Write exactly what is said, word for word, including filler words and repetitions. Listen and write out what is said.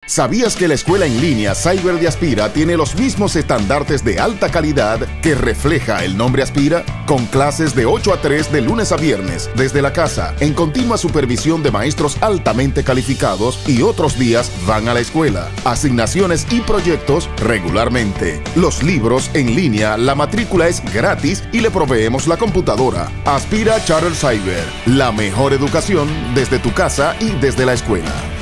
¿Sabías que la escuela en línea Cyber de Aspira tiene los mismos estandartes de alta calidad que refleja el nombre Aspira? Con clases de ocho a tres de lunes a viernes, desde la casa, en continua supervisión de maestros altamente calificados, y otros días van a la escuela. Asignaciones y proyectos regularmente. Los libros en línea, la matrícula es gratis y le proveemos la computadora. Aspira Charter Cyber, la mejor educación desde tu casa y desde la escuela.